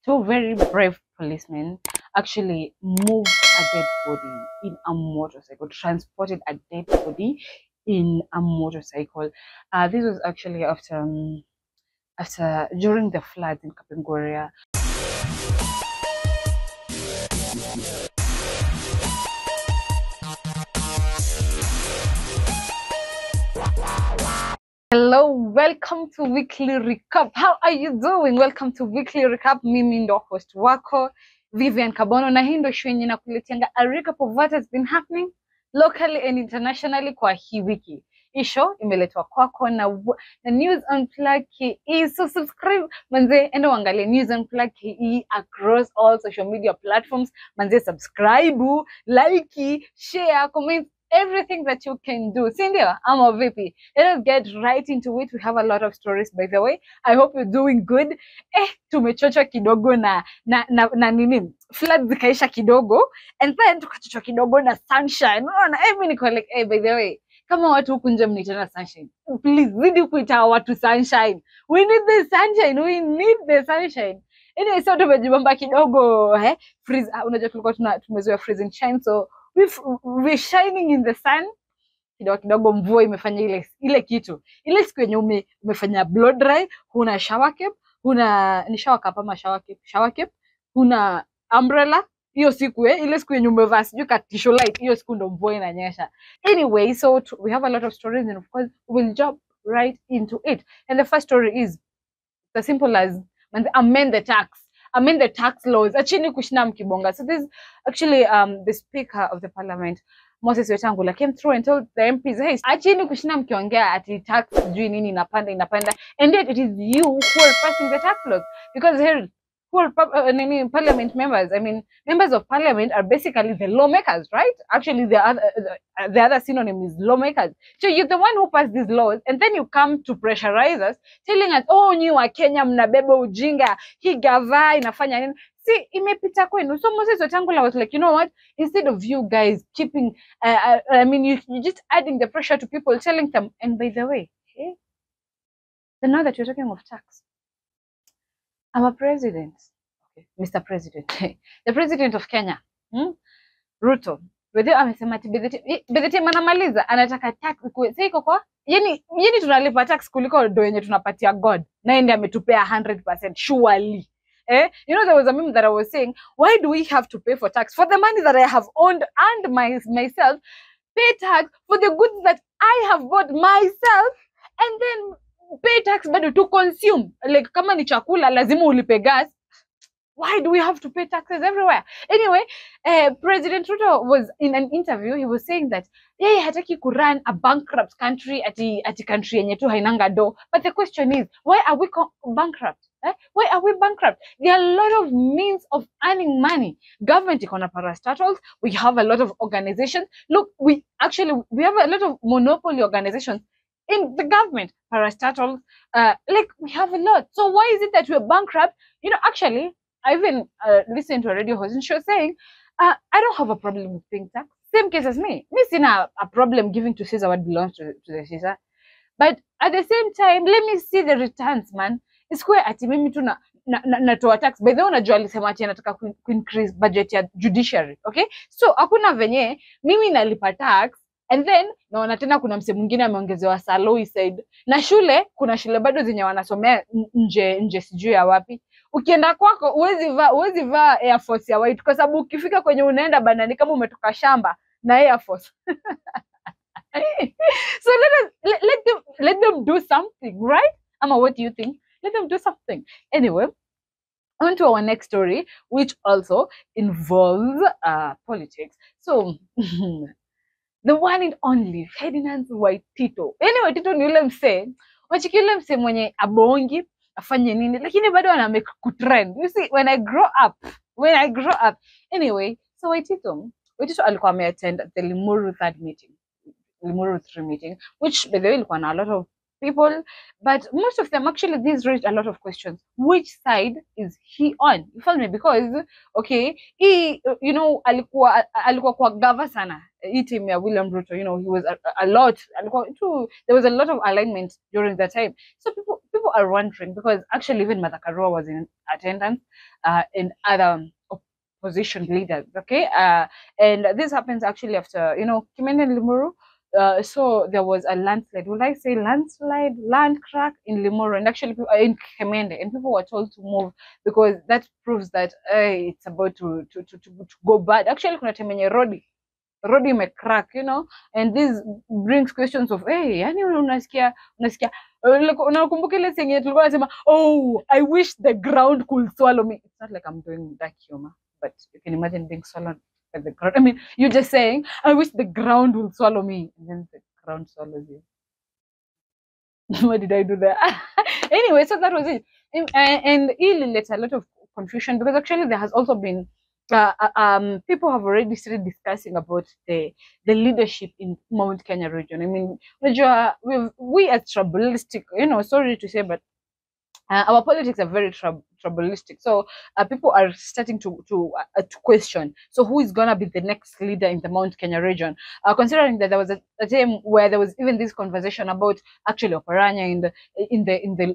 two very brave policemen actually moved a dead body in a motorcycle, transported a dead body in a motorcycle. This was actually after during the floods in Kapenguria. Hello, welcome to Weekly Recap. How are you doing? Welcome to Weekly Recap. Mimi ndo host wako Vivian Kabono, na hii ndo show yenye nakuleteanga a recap of what has been happening locally and internationally kwa hii wiki. Hii show imeletwa kwako na News Unplugged KE. So subscribe manze, enda uangalie News Unplugged KE across all social media platforms. Manze, subscribe, like, share, comment, everything that you can do. Cindy, I'm a VP. Let us get right into it. We have a lot of stories, by the way. I hope you're doing good. Tumechocha kidogo na nini, flood zikaisha kidogo, and then tukachocha kidogo na sunshine. Unaona, mimi niko like, by the way, kama watu huku nje mnaitana sunshine, please zidi kuita watu sunshine. We need the sunshine. We need the sunshine. Anyway, so tumejibamba kidogo, freeze. Unajua tulikuwa tumezoea freeze and shine, so we're shining in the sun. Kidogo mvua imefanya ile kitu. Ile siku yenye umefanya blow dry, huna shower cap, huna ni shower cap ama shower cap, huna umbrella. Hiyo siku ile siku yenye umevaa sijui katisho light, hiyo siku ndo mvua inanyesha. Anyway, so we have a lot of stories, and of course we'll jump right into it. And the first story is as simple as amend the tax laws. Achini kushina mkibonga. So this actually the Speaker of the Parliament, Moses Wetangula, came through and told the MPs, hey, achini kushina mkiongea ati tax juu nini inapanda, and yet it is you who are passing the tax laws. Because here, who are parliament members, I mean, members of parliament are basically the lawmakers, right? Actually, the other synonym is lawmakers. So you're the one who passed these laws, and then you come to pressurize us, telling us, oh, nyi wa Kenya mnabeba ujinga, hii gava inafanya nini? See, imepita kwenu. So Moses Wetangula was like, you know what? Instead of you guys keeping, you're just adding the pressure to people, telling them, and by the way, okay, so now that you're talking of tax, our president, okay, Mr. President, the president of Kenya, Ruto, wewe amesema ati bedheti manamaliza anataka tax sasa iko kwa yani tunalipa tax kuliko ndo yenye tunapatia God, na ndiye ametupea 100% surely. You know, there was a meme that I was saying, why do we have to pay for tax for the money that I have owned and myself? Pay tax for the goods that I have bought myself, and then pay tax bado to consume. Like kama ni chakula lazima ulipe gas. Why do we have to pay taxes everywhere? Anyway, President Ruto was in an interview. He was saying that hataki ku run a bankrupt country ati country yenye tu hainanga do. But the question is, why are we bankrupt? Why are we bankrupt? There are a lot of means of earning money. Government ikona parastatals. We have a lot of organizations. Look, we have a lot of monopoly organizations in the government, parastatals. Like we have a lot. So why is it that we're bankrupt? You know, actually, I even listened to a radio host and she was saying, I don't have a problem with paying tax. Same case as me. Me sina a problem giving to Caesar what belongs to the Caesar. But at the same time, let me see the returns, man. It's where ati mimi tu natoa tax. By the way, unajua alisema ati anataka increase budget ya judiciary, okay? So hakuna venye mimi nalipa tax, and then naona tena kuna mse mwingine ameongezewa salary side. Na shule, kuna shule bado zenye wanasomea nje sijui ya wapi. Ukienda kwako uwezi vaa Air Force ya white kwa sababu ukifika kwenye unaenda banani kama umetoka shamba na Air Force. So let them do something, right? Ama, what do you think? Let them do something. Anyway, on to our next story, which also involves politics. So the one and only Ferdinand Waitito. Anyway, Tito ni ule mse, wachiki ule mse mwenye abongi afanye nini, lakini bado ana make kutrend. You see, when I grow up. Anyway, so Waitito alikuwa ameattend the Limuru 3 meeting, which by the way ilikuwa na a lot of people, but most of them actually these raised a lot of questions. Which side is he on? You feel me? Because okay, you know, alikuwa kwa gava sana team ya William Ruto. You know, he was a lot. There was a lot of alignment during that time. So people people are wondering, because actually even Martha Karua was in attendance, and other opposition leaders, okay? And this happens actually after, Kimani Limuru. So there was a landslide. Would I say landslide, land crack in Limuru, and actually in Kemende, and people were told to move because that proves that it's about to go bad. Actually, kuna temenye road may crack, and this brings questions of, yani unasikia unakumbuka ile senye tulikuwa nasema, oh, I wish the ground could swallow me. It's not like I'm doing that humor, but you can imagine being swallowed by the ground. I mean, you're just saying, I wish the ground will swallow me, and then the ground swallows you. What did I do there? Anyway, so that was it. And it led a lot of confusion, because actually there has also been people have already started discussing about the leadership in Mount Kenya region. I mean, we are tribalistic, sorry to say, but our politics are very tribalistic. So people are starting to question, so who is gonna be the next leader in the Mount Kenya region? Considering that there was a time where there was even this conversation about actually Oparanya in the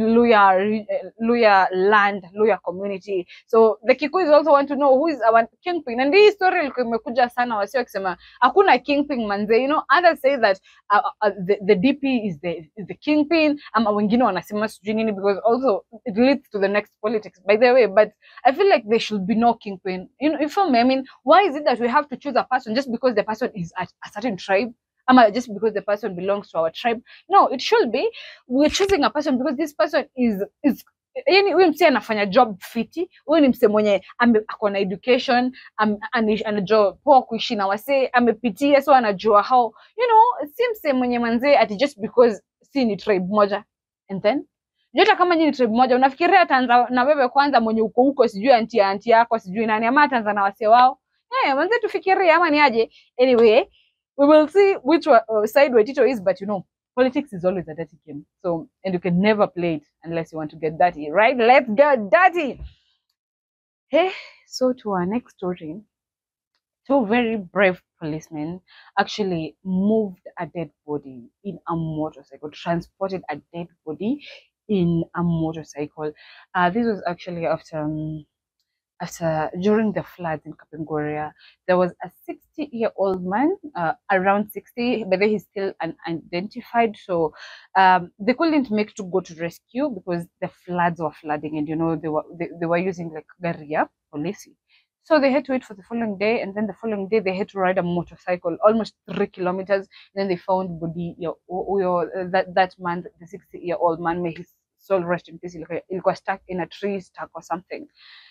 Luya land, Luya community. So the Kikuyus also want to know who is our kingpin. And this story ilikuwa imekuja sana, wasio kusema hakuna kingpin manze. Others say that the DP is the kingpin, ama wengine wanasema sijui nini, because also it leads to the next politics, by the way. But I feel like there should be no kingpin. You feel me? I mean, why is it that we have to choose a person just because the person is a certain tribe? Just because the person belongs to our tribe? No, it should be we're choosing a person because this person is yani huyu mse anafanya job fiti, huyu ni mse mwenye ako na education, anajua poa kuishi na wase, amepitia, so anajua how, si mse mwenye manze ati just because si ni tribe moja. And then jota kama ni tribe moja, unafikiria ataanza na wewe kwanza mwenye uko huko, sijui anti yako sijui nani, ama ataanza na wase wao? Manze tufikirie ama ni aje? Anyway, we will see which side Waitito is, but politics is always a dirty game. So, and you can never play it unless you want to get dirty, right? Let's get dirty. Hey, so to our next story, two very brave policemen actually moved a dead body in a motorcycle, transported a dead body in a motorcycle. This was actually after during the floods in Kapenguria. There was a 60-year-old man, around 60, but he's still unidentified. So they couldn't make to go to rescue because the floods were flooding, and they were using like Garia police. So they had to wait for the following day, and then the following day they had to ride a motorcycle almost 3 kilometers. Then they found body that man, the 60-year-old man, may his soul rest in peace. It was stuck in a tree, stuck or something.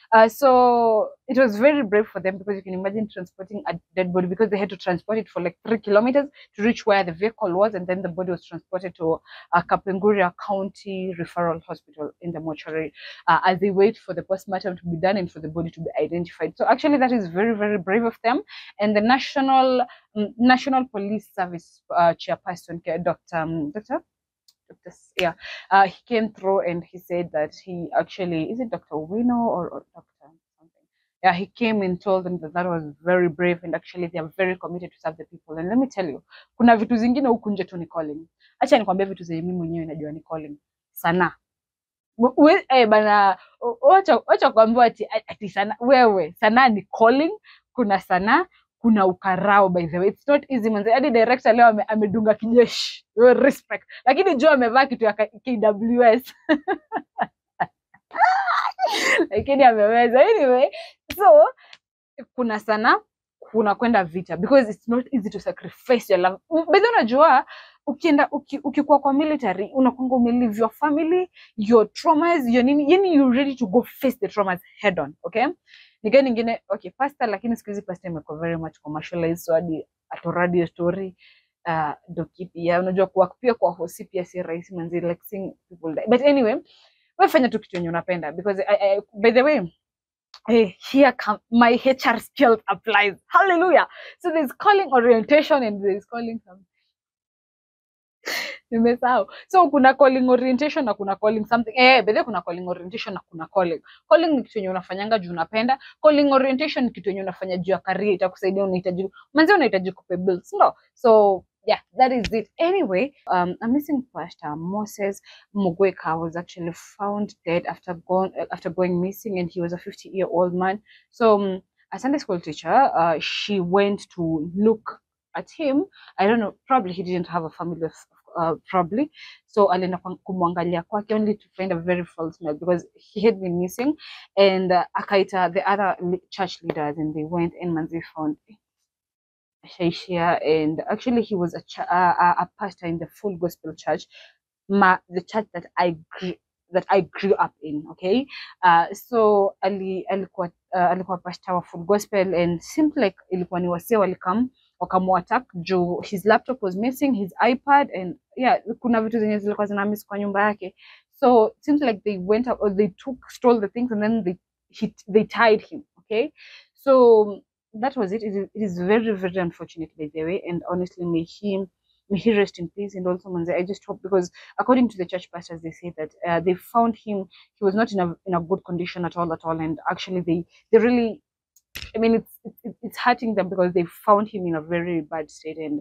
So it was very brave for them, because you can imagine transporting a dead body, because they had to transport it for like 3 kilometers to reach where the vehicle was, and then the body was transported to Kapenguria County Referral Hospital in the mortuary as they wait for the postmortem to be done and for the body to be identified. So actually that is very, very brave of them. And the National Police Service chairperson, he came through and he said that he actually, is it Dr. Wino or Dr. something? Yeah, he came and told them that was very brave, and actually they are very committed to serve the people. And let me tell you, kuna vitu zingine huku nje tu ni calling. Acha nikwambie vitu zenye mimi mwenyewe najua ni calling. Sana. Bana, wacha kuambiwa ati sana, wewe, sana ni calling, kuna sana, kuna ukarao. By the way, it's not easy manze. Hadi director leo amedunga kijeshi, respect, lakini Joe amevaa kitu ya KWS lakini ameweza. Anyway, so kuna sana, kuna kwenda vita, because it's not easy to sacrifice your love. By the way, unajua ukikuwa kwa military unakuanga umelive your family, your traumas, your nini, yani you're ready to go face the traumas head on. Okay, ningine okay, pastor, lakini siku hizi pastor imekuwa very much commercialized, so hadi atoradi story doki pia unajua kuwa pia kwa hosi pia si rahisi manzi, like seeing people die. But anyway, wewe fanya tu kitu yenye unapenda, because by the way, here come my HR skills applies. Hallelujah. So there's calling orientation and there's calling something. Nimesahau. So kuna calling orientation na kuna calling something. Bede kuna calling orientation na kuna calling. Calling ni kitu yenye unafanyanga juu unapenda. Calling orientation ni kitu yenye unafanya juu ya career, itakusaidia, unahitaji manzi, unahitaji kupe bills. No. So yeah, that is it. Anyway, a missing pastor, Moses Mugweka, was actually found dead after going missing, and he was a 50-year-old man. So a Sunday school teacher, she went to look at him. I don't know, probably he didn't have a family probably. So alienda kumwangalia kwake only to find a very foul smell because he had been missing, and akaita the other church leaders, and they went, and manzi found Shaishia, and actually he was a pastor in the Full Gospel Church, the church that I grew up in. Okay, so alikuwa pastor wa Full Gospel, and seemed like ilikuwa ni wasee walikam wakamuattack juu his laptop was missing, his iPad, and yeah, kuna vitu zenye zilikuwa zina miss kwa nyumba yake. So it seems like they went out, or they stole the things, and then they tied him. Okay, so that was it. It is very, very unfortunate, by the way, and honestly, may he rest in peace. And also, Manze, I just hope, because according to the church pastors, they say that they found him. He was not in a good condition at all, and actually, they really, I mean, it's hurting them because they found him in a very bad state, and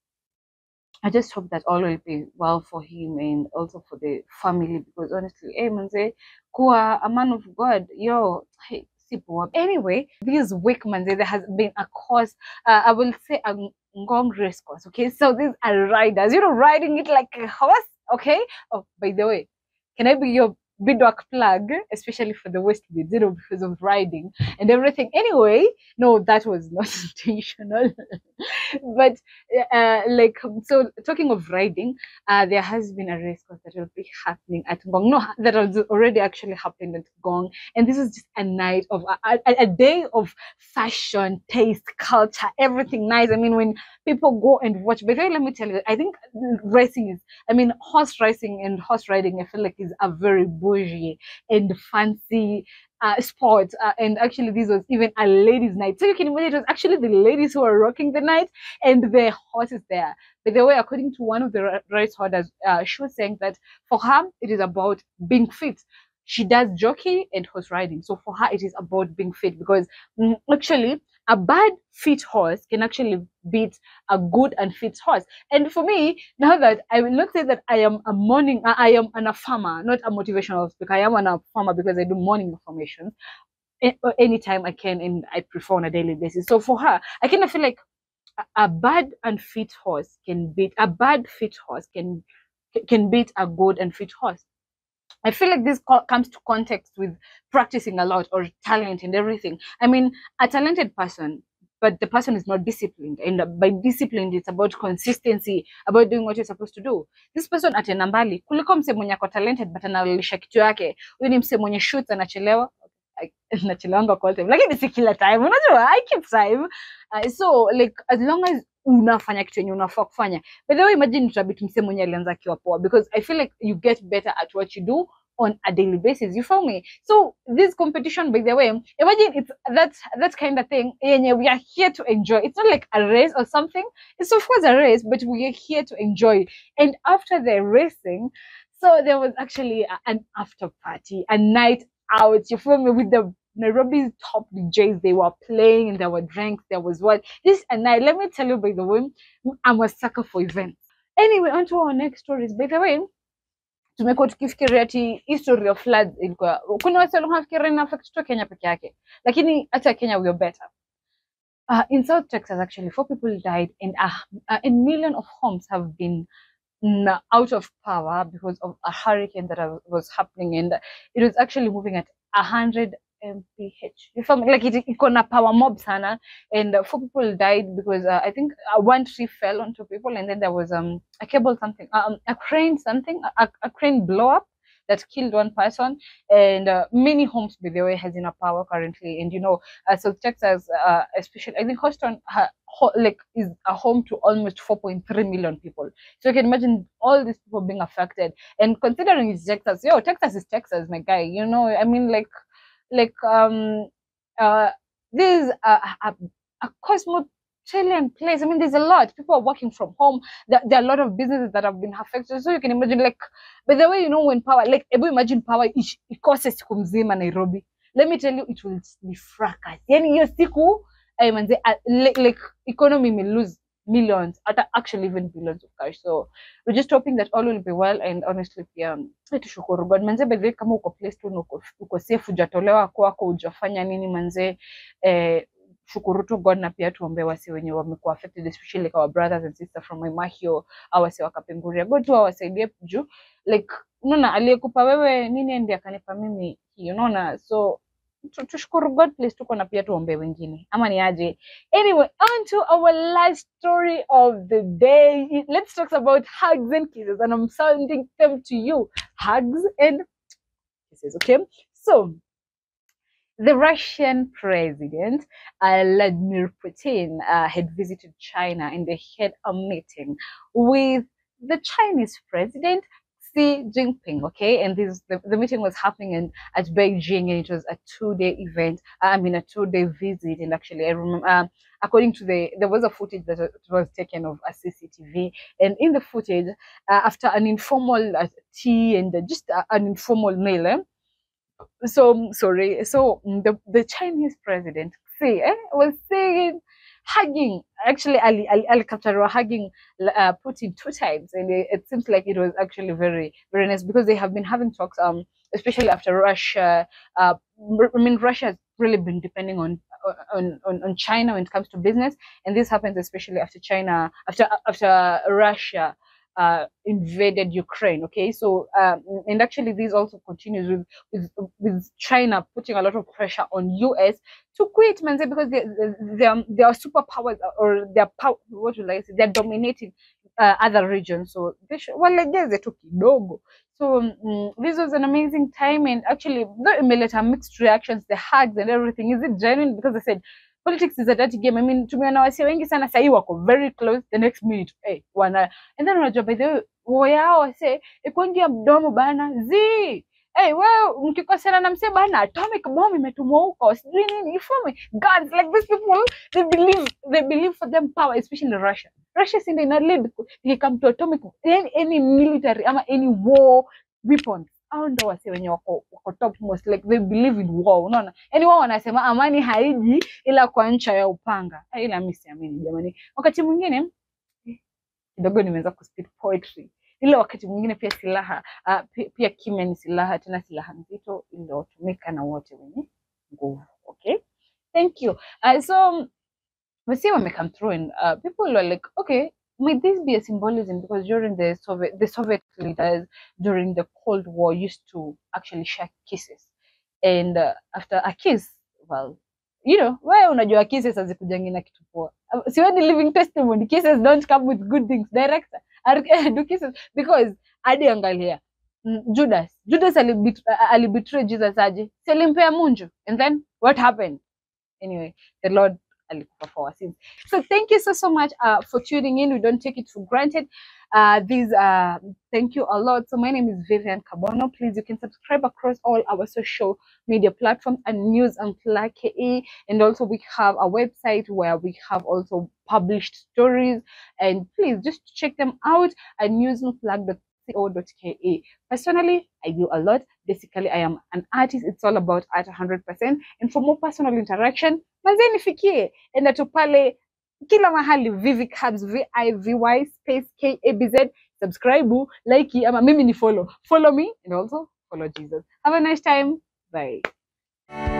I just hope that all will be well for him and also for the family, because honestly, hey, Manze, kuwa a man of God, yo, hey, anyway, this week, Manze, there has been a course, I will say a Ngong race course, okay? So these are riders, riding it like a horse, okay? Oh, by the way, can I be your beadwork plug, especially for the West Beads, because of riding and everything? Anyway, no, that was not intentional. But so talking of riding, there has been a race course that will be happening at Ngong. No, that has already actually happened at Ngong, and this is just a night of a day of fashion, taste, culture, everything nice. I mean, when people go and watch, but let me tell you, I think horse racing and horse riding, I feel like is a very bougie and fancy sport, and actually this was even a ladies' night, so you can imagine it was actually the ladies who were rocking the night and the horses there. By the way, according to one of the race holders, she was saying that for her it is about being fit. She does jockey and horse riding, so for her it is about being fit, because actually a bad fit horse can actually beat a good and fit horse. And for me, now that I will not say that I am a farmer, not a motivational speaker. I am a farmer because I do morning information anytime I can, and I prefer on a daily basis. So for her, I kind of feel like a bad and fit horse can beat a bad fit horse can beat a good and fit horse. I feel like this comes to context with practicing a lot or talent and everything. I mean, a talented person, but the person is not disciplined. And by disciplined, it's about consistency, about doing what you're supposed to do. This person atenda mbali kuliko mse mwenye ako talented but analisha kichwa yake. Huyu ni mse mwenye shoots anachelewa. Nachelewanga kwa time, lakini si kila time, unajua, I keep time. So like as long as unafanya kitu yenye unafaa kufanya. By the way, imagine tutabiti mse mwenye alianza akiwa poa, because I feel like you get better at what you do on a daily basis. You feel me? So this competition, by the way, imagine it's that kind of thing. We are here to enjoy. It's not like a race or something. It's of course a race, but we are here to enjoy. And after the racing, so there was actually an after party, a night out. You feel me? With the Nairobi's top DJs, they were playing, and there were drinks, there was what this and night. Let me tell you, by the way, I'm a sucker for events. Anyway, on to our next stories. By the way, tumekuwa tukifikiria ati history of floods ilikuwa kuna watu wanafikiria ina affect tu Kenya peke yake, lakini hata Kenya we are better. In South Texas, actually, 4 people died, and a million of homes have been out of power because of a hurricane that was happening, and it was actually moving at 100 mph. You feel me? Like it na power mob sana, and 4 people died because I think one tree fell onto people, and then there was a cable something, a crane something, a crane blow up that killed one person, and many homes, by the way, has in a power currently. And so Texas, especially, I think Houston, is a home to almost 4.3 million people. So you can imagine all these people being affected. And considering it's Texas, Texas is Texas, my guy. I mean, this is a cosmopolitan place. I mean, there's a lot. People are working from home. There are a lot of businesses that have been affected. So you can imagine, by the way, when power, imagine power ikose siku mzima Nairobi. Let me tell you, it will be fracas. Yani hiyo siku, economy may lose millions, actually even billions of cash. So we're just hoping that all will be well, and honestly pia tushukuru God manze. By the way, kama uko place tu uko safe, hujatolewa kwako, hujafanya nini manze, shukuru tu God, na pia tuombe wasi wenye wamekuwa affected, especially like our brothers and sisters from Maimahio, awase wakapenguria. God tu awasaidie juu like unaona aliyekupa wewe nini ndiye akanipa mimi, unaona. So tushukuru God, please, tuko na pia tuombe wengine ama ni aje. Anyway, on to our last story of the day. Let's talk about hugs and kisses, and I'm sounding them to you. Hugs and kisses, okay? So the Russian president, Vladimir Putin, had visited China, and they had a meeting with the Chinese president, Xi Jinping, okay? And the meeting was happening at Beijing, and it was a 2-day event. A 2-day visit. And actually, I remember, according to there was a footage that was taken of a CCTV, and in the footage, after an informal tea and just an informal meal, the Chinese president was saying, hugging, actually Ali Qatar hugging Putin 2 times, and it seems like it was actually very, very nice, because they have been having talks, especially after Russia. Russia has really been depending on China when it comes to business, and this happens especially after Russia invaded Ukraine. Okay, so and actually this also continues with China putting a lot of pressure on US to quit, man, because they are superpowers, or what will I say, they're dominating other regions. So they took kidogo. So this was an amazing time, and actually the mixed reactions, the hugs and everything. Is it genuine? Because I said politics is a dirty game. Tumeona wasi wengi sana sahi wako very close, the next minute wana, and then unajua by the way wao wase ikongia mdomo bana wewe mkikosana na msee bana, atomic bomb imetumwa huko sijui nini, ifume guns. Like these people, they believe for them power, especially Russia is in a lead when it comes to atomic, any military ama any war weapons. Hao ndo wase wenye wako topmost, like they believe in war, unaona. Yani wao wanasema amani haiji ila kwa ncha ya upanga. Ila mimi siamini jamani. Wakati mwingine kidogo nimeanza kuspit poetry. Ile wakati mwingine pia silaha pia kimya ni silaha, tena silaha nzito ndio tumika na wote wenye nguvu. Okay, thank you. So we see when we come through, and people are like, okay, might this be a symbolism, because during the Soviet leaders during the Cold War used to actually share kisses, and after a kiss, well, wewe unajua kisses hazikujangi na kitu poa. Siweni living testimony, kisses don't come with good things. Director do kisses, because hadi angalia Judas alibetray Jesus aje, selimpea munju, and then what happened? Anyway, the Lord alikufa for our sins. So thank you so much for tuning in. We don't take it for granted. Thank you a lot. So my name is Vivian Kabono. Please, you can subscribe across all our social media platforms and News Unplugged KE, and also we have a website where we have also published stories, and please just check them out at newsunplugged.co.ke. Personally, I do a lot. Basically, I am an artist. It's all about art 100%. And for more personal interaction, manze nifikie, enda tu pale kila mahali Vivic Hubs, VIVY space KABZ. Subscribe, like, ama mimi ni follow me, and also follow Jesus. Have a nice time. Bye.